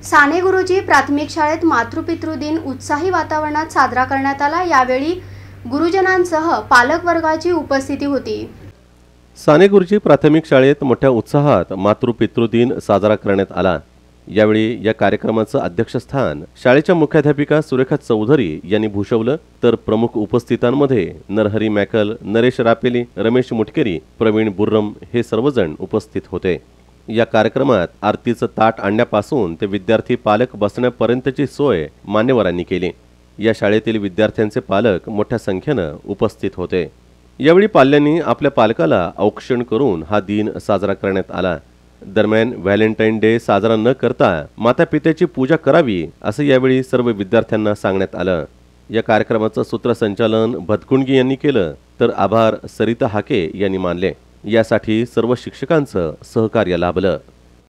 साने गुरुजी प्राथमिक शाळेत मातृपितृ दिन उत्साही वातावरणात साजरा करण्यात आला। यावेळी गुरुजनांसह पालक वर्गाची उपस्थिती होती। साने गुरुजी प्राथमिक शाळेत मोठ्या उत्साहात मातृपितृ दिन साजरा करण्यात आला। यावेळी या कार्यक्रमाचं अध्यक्षस्थान शाळेच्या मुख्याध्यापिका सुरेखा चौधरी यांनी भूषवलं, तर प्रमुख उपस्थितांमध्ये नरहरी मॅकल, नरेश रापेली, रमेश मुटकेरी, प्रवीण बुर्रम हे सर्वजण उपस्थित होते। या कार्यक्रमात आरतीचं ताट आणण्यापासून ते विद्यार्थी पालक बसण्यापर्यंतची सोय मान्यवरांनी केली। या शाळेतील विद्यार्थ्यांचे पालक मोठ्या संख्येनं उपस्थित होते। यावेळी पाल्यांनी आपल्या पालकाला औक्षण करून हा दिन साजरा करण्यात आला। दरम्यान व्हॅलेंटाईन डे साजरा न करता माता पित्याची पूजा करावी असं यावेळी सर्व विद्यार्थ्यांना सांगण्यात आलं। या कार्यक्रमाचं सूत्रसंचालन भतकुंडगी यांनी केलं, तर आभार सरिता हाके यांनी मानले। यासाठी सर्व शिक्षकांचं सहकार्य लाभलं।